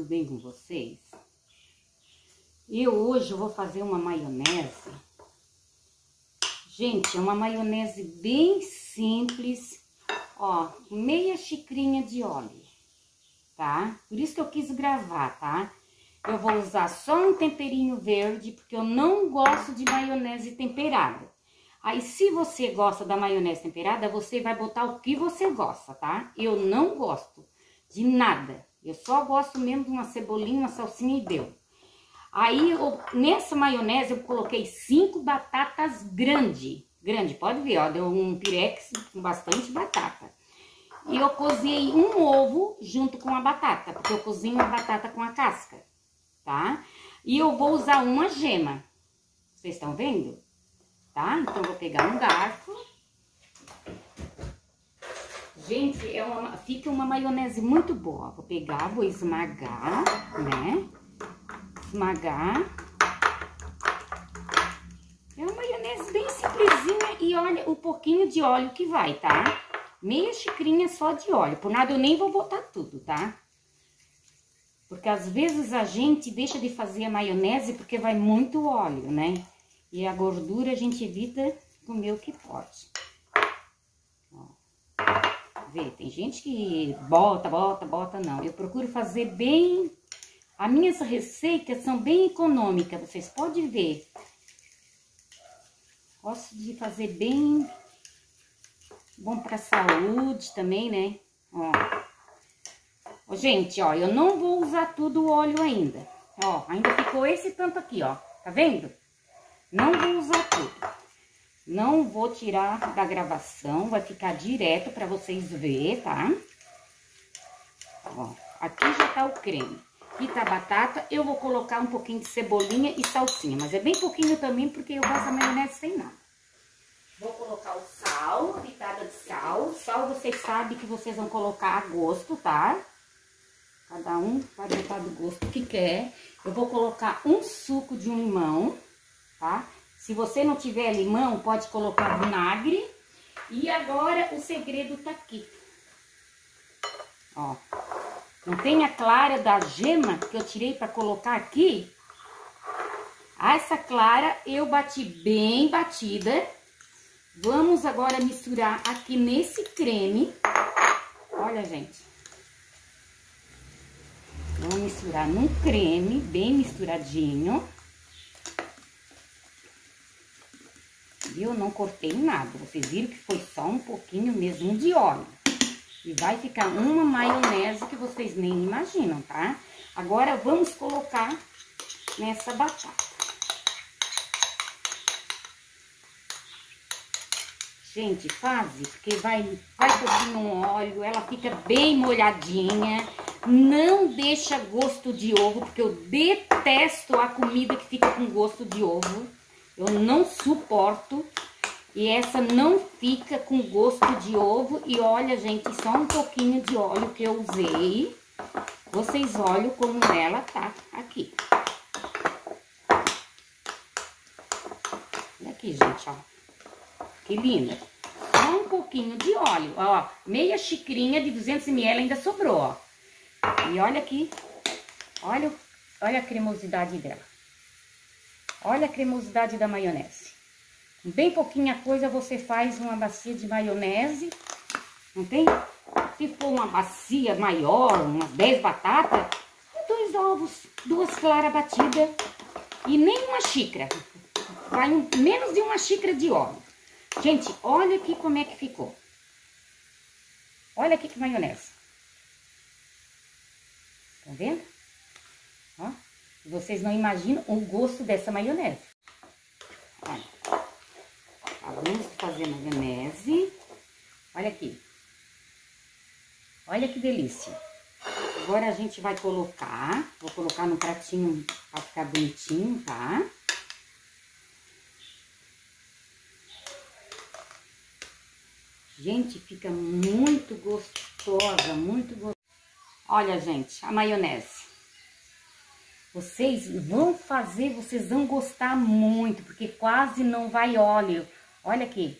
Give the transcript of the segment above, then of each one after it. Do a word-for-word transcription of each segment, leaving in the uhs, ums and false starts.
bem com vocês? Eu hoje vou fazer uma maionese. Gente, é uma maionese bem simples, ó, meia xicrinha de óleo, tá? Por isso que eu quis gravar, tá? Eu vou usar só um temperinho verde, porque eu não gosto de maionese temperada. Aí, se você gosta da maionese temperada, você vai botar o que você gosta, tá? Eu não gosto de nada. Eu só gosto mesmo de uma cebolinha, uma salsinha e deu. Aí, eu, nessa maionese, eu coloquei cinco batatas grandes. Grande, pode ver, ó, deu um pirex com bastante batata. E eu cozinhei um ovo junto com a batata, porque eu cozinho a batata com a casca, tá? E eu vou usar uma gema. Vocês estão vendo? Tá? Então, eu vou pegar um garfo. Gente, é uma, fica uma maionese muito boa. Vou pegar, vou esmagar, né? Esmagar. É uma maionese bem simplesinha e olha o pouquinho de óleo que vai, tá? Meia xicrinha só de óleo. Por nada eu nem vou botar tudo, tá? Porque às vezes a gente deixa de fazer a maionese porque vai muito óleo, né? E a gordura a gente evita comer o que pode. Ó. Vê, tem gente que bota, bota, bota, não. Eu procuro fazer bem... As minhas receitas são bem econômicas, vocês podem ver. Gosto de fazer bem... Bom pra saúde também, né? Ó. Ó, gente, ó, eu não vou usar tudo o óleo ainda. Ó, ainda ficou esse tanto aqui, ó. Tá vendo? Não vou usar tudo. Não vou tirar da gravação, vai ficar direto pra vocês verem, tá? Ó, aqui já tá o creme. Aqui tá a batata, eu vou colocar um pouquinho de cebolinha e salsinha, mas é bem pouquinho também, porque eu gosto da maionese sem nada. Vou colocar o sal, uma pitada de sal. Sal vocês sabem que vocês vão colocar a gosto, tá? Cada um vai botar do gosto que quer. Eu vou colocar um suco de um limão, tá? Se você não tiver limão, pode colocar vinagre. E agora o segredo tá aqui. Ó. Não tem a clara da gema que eu tirei pra colocar aqui? Essa clara eu bati bem batida. Vamos agora misturar aqui nesse creme. Olha, gente. Vamos misturar num creme bem misturadinho. E eu não cortei nada. Vocês viram que foi só um pouquinho mesmo de óleo. E vai ficar uma maionese que vocês nem imaginam, tá? Agora, vamos colocar nessa batata. Gente, faz, porque vai, vai cobrir no óleo, ela fica bem molhadinha. Não deixa gosto de ovo, porque eu detesto a comida que fica com gosto de ovo. Eu não suporto. E essa não fica com gosto de ovo. E olha, gente, só um pouquinho de óleo que eu usei. Vocês olham como ela tá aqui. Olha aqui, gente, ó. Que linda. Só um pouquinho de óleo, ó. Meia xicrinha de duzentos mililitros ainda sobrou, ó. E olha aqui. Olha, olha a cremosidade dela. Olha a cremosidade da maionese. Bem pouquinha coisa você faz uma bacia de maionese, não tem? Se for uma bacia maior, umas dez batatas, dois ovos, duas claras batidas e nem uma xícara. Vai um, menos de uma xícara de óleo. Gente, olha aqui como é que ficou. Olha aqui que maionese. Tá vendo? Ó, vocês não imaginam o gosto dessa maionese. Olha. Vamos fazer maionese. Olha aqui. Olha que delícia. Agora a gente vai colocar. Vou colocar no pratinho pra ficar bonitinho, tá? Gente, fica muito gostosa, muito gostosa. Olha, gente, a maionese. Vocês vão fazer, vocês vão gostar muito, porque quase não vai óleo. Olha aqui.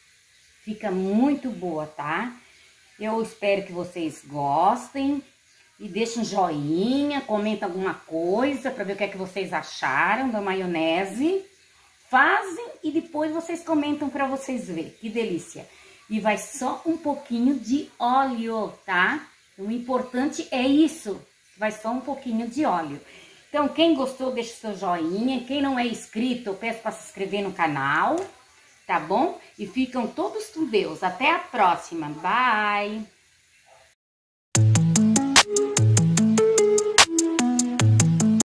Fica muito boa, tá? Eu espero que vocês gostem. E deixa um joinha, comenta alguma coisa para ver o que é que vocês acharam da maionese. Fazem e depois vocês comentam para vocês verem. Que delícia! E vai só um pouquinho de óleo, tá? O importante é isso. Vai só um pouquinho de óleo. Então, quem gostou, deixa o seu joinha. Quem não é inscrito, eu peço para se inscrever no canal, tá bom? E ficam todos com Deus. Até a próxima. Bye!